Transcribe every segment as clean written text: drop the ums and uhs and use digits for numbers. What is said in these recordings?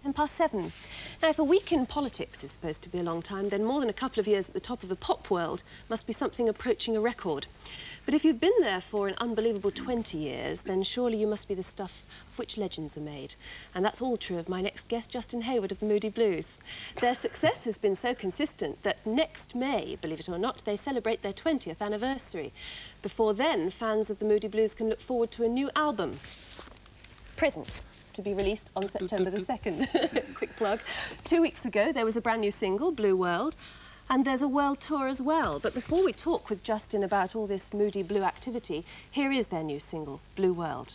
7:10. Now, if a week in politics is supposed to be a long time, then more than a couple of years at the top of the pop world must be something approaching a record. But if you've been there for an unbelievable 20 years, then surely you must be the stuff of which legends are made. And that's all true of my next guest, Justin Hayward of the Moody Blues. Their success has been so consistent that next May, believe it or not, they celebrate their 20th anniversary. Before then, fans of the Moody Blues can look forward to a new album, Present, to be released on September the 2nd. Quick plug. 2 weeks ago, there was a brand new single, Blue World, and there's a world tour as well. But before we talk with Justin about all this Moody Blue activity, here is their new single, Blue World.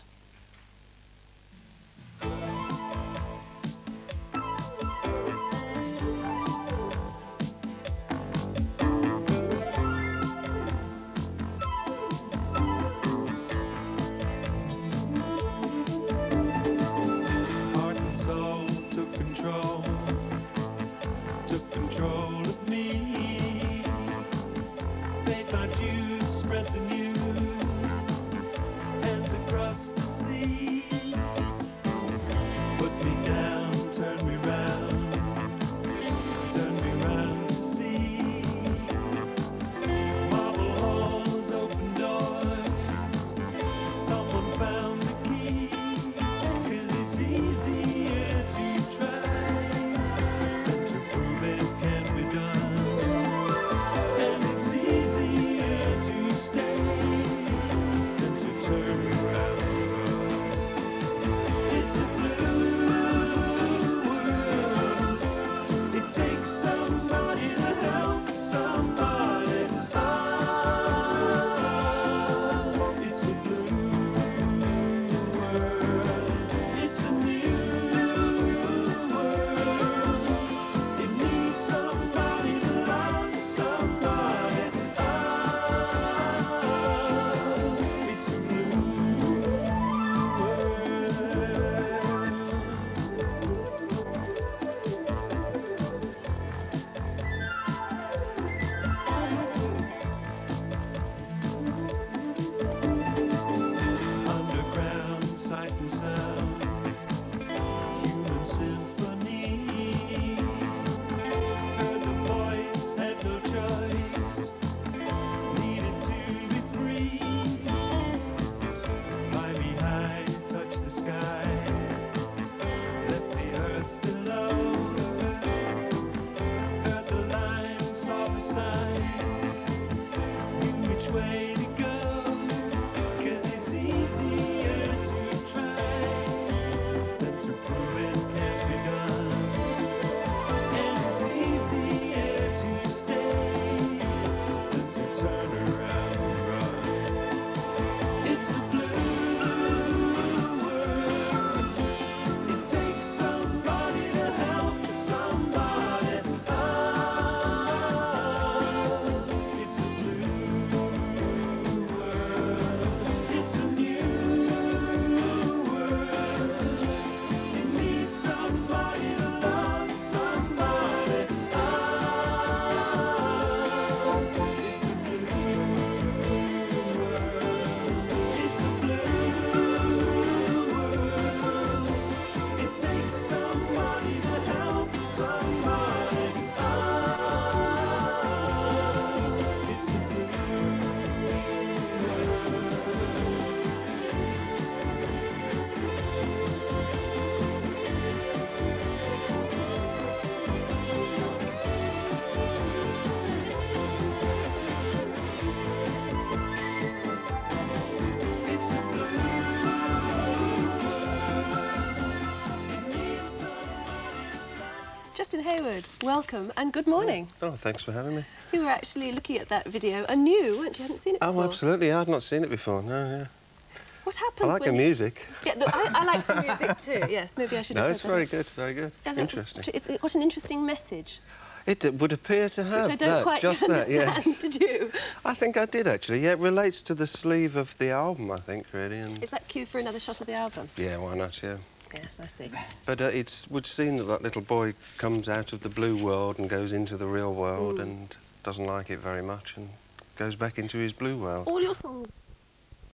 Justin Hayward, welcome and good morning. Oh, thanks for having me. You were actually looking at that video anew, weren't you? You hadn't seen it before. Oh, absolutely. I've not seen it before, no, yeah. What happens I like the music. Yeah, I like the music too, yes. Maybe I should have said that. No, it's very good, very good. Interesting. It's got an interesting message. It would appear to have. Which I don't quite understand, yes. Did you? I think I did, actually. Yeah, it relates to the sleeve of the album, I think, really. And is that cue for another shot of the album? Yeah, why not, yeah. Yes, I see. But it would seem that that little boy comes out of the blue world and goes into the real world and doesn't like it very much and goes back into his blue world. All your songs